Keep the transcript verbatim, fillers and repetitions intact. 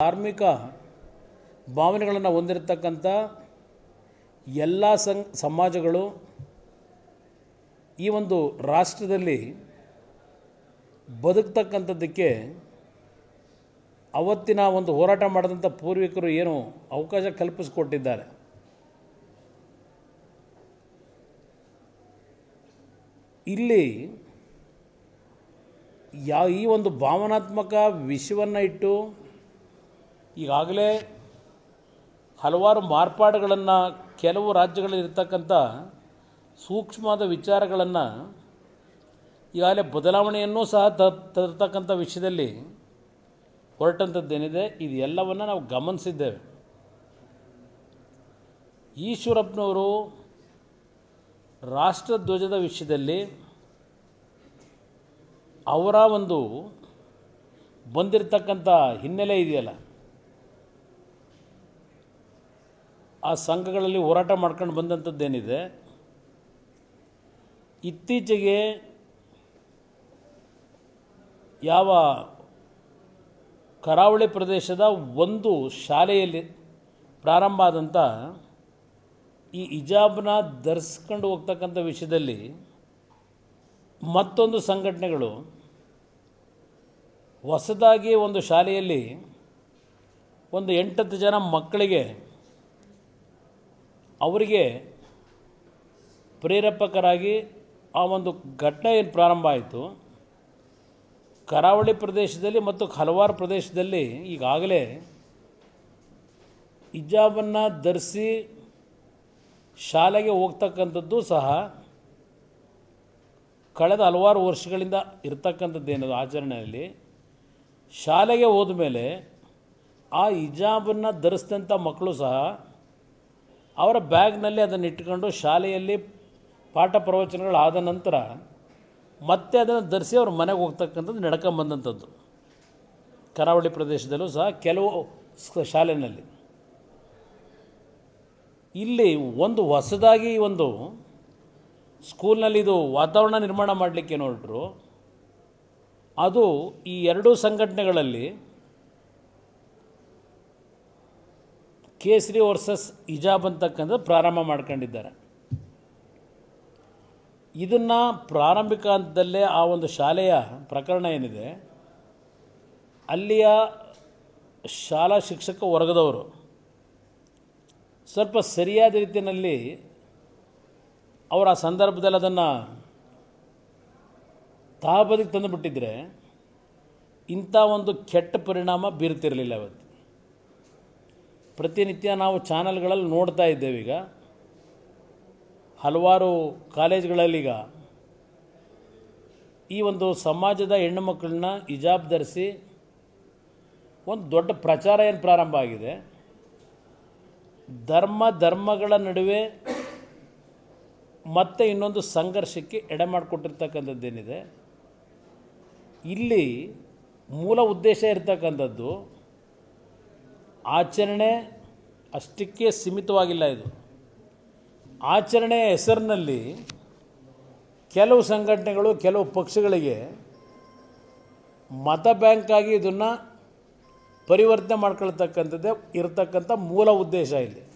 ಧಾರ್ಮಿಕ ಭಾವನೆಗಳನ್ನು ಹೊಂದಿರತಕ್ಕಂಥ ಎಲ್ಲ ಸಂಘ ಸಮಾಜಗಳು ಈ ಒಂದು ರಾಷ್ಟ್ರದಲ್ಲಿ ಬದುಕತಕ್ಕಂಥದ್ದಕ್ಕೆ ಅವತ್ತಿನ ಒಂದು ಹೋರಾಟ ಮಾಡಿದಂಥ ಪೂರ್ವಿಕರು ಏನು ಅವಕಾಶ ಕಲ್ಪಿಸಿಕೊಟ್ಟಿದ್ದಾರೆ. ಇಲ್ಲಿ ಯಾವ ಈ ಒಂದು ಭಾವನಾತ್ಮಕ ವಿಷಯವನ್ನು ಇಟ್ಟು ಈಗಾಗಲೇ ಹಲವಾರು ಮಾರ್ಪಾಡುಗಳನ್ನು ಕೆಲವು ರಾಜ್ಯಗಳಲ್ಲಿ ಇರತಕ್ಕಂಥ ಸೂಕ್ಷ್ಮವಾದ ವಿಚಾರಗಳನ್ನು ಈಗಾಗಲೇ ಬದಲಾವಣೆಯನ್ನು ಸಹ ತರತಕ್ಕಂಥ ವಿಷಯದಲ್ಲಿ ಹೊರಟಂಥದ್ದೇನಿದೆ ಇದು ಎಲ್ಲವನ್ನು ನಾವು ಗಮನಿಸಿದ್ದೇವೆ. ಈಶ್ವರಪ್ಪನವರು ರಾಷ್ಟ್ರಧ್ವಜದ ವಿಷಯದಲ್ಲಿ ಅವರ ಒಂದು ಬಂದಿರತಕ್ಕಂಥ ಹಿನ್ನೆಲೆ ಇದೆಯಲ್ಲ, ಆ ಸಂಘಗಳಲ್ಲಿ ಹೋರಾಟ ಮಾಡ್ಕೊಂಡು ಬಂದಂಥದ್ದೇನಿದೆ, ಇತ್ತೀಚೆಗೆ ಯಾವ ಕರಾವಳಿ ಪ್ರದೇಶದ ಒಂದು ಶಾಲೆಯಲ್ಲಿ ಪ್ರಾರಂಭ ಆದಂಥ ಈ ಹಿಜಾಬ್ನ ಧರಿಸ್ಕೊಂಡು ಹೋಗ್ತಕ್ಕಂಥ ವಿಷಯದಲ್ಲಿ ಮತ್ತೊಂದು ಸಂಘಟನೆಗಳು ಹೊಸದಾಗಿ ಒಂದು ಶಾಲೆಯಲ್ಲಿ ಒಂದು ಎಂಟತ್ತು ಜನ ಮಕ್ಕಳಿಗೆ ಅವರಿಗೆ ಪ್ರೇರೇಪಕರಾಗಿ ಆ ಒಂದು ಘಟನೆ ಏನು ಪ್ರಾರಂಭ ಆಯಿತು, ಕರಾವಳಿ ಪ್ರದೇಶದಲ್ಲಿ ಮತ್ತು ಹಲವಾರು ಪ್ರದೇಶದಲ್ಲಿ ಈಗಾಗಲೇ ಹಿಜಾಬನ್ನು ಧರಿಸಿ ಶಾಲೆಗೆ ಹೋಗ್ತಕ್ಕಂಥದ್ದು ಸಹ ಕಳೆದ ಹಲವಾರು ವರ್ಷಗಳಿಂದ ಇರ್ತಕ್ಕಂಥದ್ದೇನದು ಆಚರಣೆಯಲ್ಲಿ. ಶಾಲೆಗೆ ಹೋದ ಮೇಲೆ ಆ ಹಿಜಾಬನ್ನು ಧರಿಸಿದಂಥ ಮಕ್ಕಳು ಸಹ ಅವರ ಬ್ಯಾಗ್ನಲ್ಲಿ ಅದನ್ನು ಇಟ್ಕೊಂಡು ಶಾಲೆಯಲ್ಲಿ ಪಾಠ ಪ್ರವಚನಗಳು ಆದ ನಂತರ ಮತ್ತೆ ಅದನ್ನು ಧರಿಸಿ ಅವ್ರ ಮನೆಗೆ ಹೋಗ್ತಕ್ಕಂಥದ್ದು ನಡ್ಕೊಂಬಂದಂಥದ್ದು ಕರಾವಳಿ ಪ್ರದೇಶದಲ್ಲೂ ಸಹ ಕೆಲವು ಶಾಲೆಯಲ್ಲಿ. ಇಲ್ಲಿ ಒಂದು ಹೊಸದಾಗಿ ಒಂದು ಸ್ಕೂಲ್ನಲ್ಲಿ ಇದು ವಾತಾವರಣ ನಿರ್ಮಾಣ ಮಾಡಲಿಕ್ಕೆ ಹೊರಟರು. ಅದು ಈ ಎರಡೂ ಸಂಘಟನೆಗಳಲ್ಲಿ ಕೇಸರಿ ವರ್ಸಸ್ ಹಿಜಾಬ್ ಅಂತಕ್ಕಂಥದ್ದು ಪ್ರಾರಂಭ ಮಾಡ್ಕೊಂಡಿದ್ದಾರೆ. ಇದನ್ನು ಪ್ರಾರಂಭಿಕ ಹಂತದಲ್ಲೇ ಆ ಒಂದು ಶಾಲೆಯ ಪ್ರಕರಣ ಏನಿದೆ, ಅಲ್ಲಿಯ ಶಾಲಾ ಶಿಕ್ಷಕ ವರ್ಗದವರು ಸ್ವಲ್ಪ ಸರಿಯಾದ ರೀತಿಯಲ್ಲಿ ಅವರ ಆ ಸಂದರ್ಭದಲ್ಲಿ ಅದನ್ನು ತಹಬದಿಗೆ ತಂದುಬಿಟ್ಟಿದ್ರೆ ಇಂಥ ಒಂದು ಕೆಟ್ಟ ಪರಿಣಾಮ ಬೀರ್ತಿರಲಿಲ್ಲ. ಇವತ್ತು ಪ್ರತಿನಿತ್ಯ ನಾವು ಚಾನಲ್ಗಳಲ್ಲಿ ನೋಡ್ತಾ ಇದ್ದೇವೀಗ, ಹಲವಾರು ಕಾಲೇಜುಗಳಲ್ಲೀಗ ಈ ಒಂದು ಸಮಾಜದ ಹೆಣ್ಣು ಮಕ್ಕಳನ್ನ ಹಿಜಾಬ್ ಧರಿಸಿ ಒಂದು ದೊಡ್ಡ ಪ್ರಚಾರ ಏನು ಪ್ರಾರಂಭ ಆಗಿದೆ. ಧರ್ಮ ಧರ್ಮಗಳ ನಡುವೆ ಮತ್ತೆ ಇನ್ನೊಂದು ಸಂಘರ್ಷಕ್ಕೆ ಎಡೆ ಮಾಡಿಕೊಟ್ಟಿರ್ತಕ್ಕಂಥದ್ದೇನಿದೆ, ಇಲ್ಲಿ ಮೂಲ ಉದ್ದೇಶ ಇರ್ತಕ್ಕಂಥದ್ದು ಆಚರಣೆ ಅಷ್ಟಕ್ಕೆ ಸೀಮಿತವಾಗಿಲ್ಲ. ಇದು ಆಚರಣೆಯ ಹೆಸರಿನಲ್ಲಿ ಕೆಲವು ಸಂಘಟನೆಗಳು ಕೆಲವು ಪಕ್ಷಗಳಿಗೆ ಮತ ಬ್ಯಾಂಕಾಗಿ ಇದನ್ನು ಪರಿವರ್ತನೆ ಮಾಡ್ಕೊಳ್ತಕ್ಕಂಥದ್ದೇ ಇರತಕ್ಕಂಥ ಮೂಲ ಉದ್ದೇಶ ಇಲ್ಲಿ.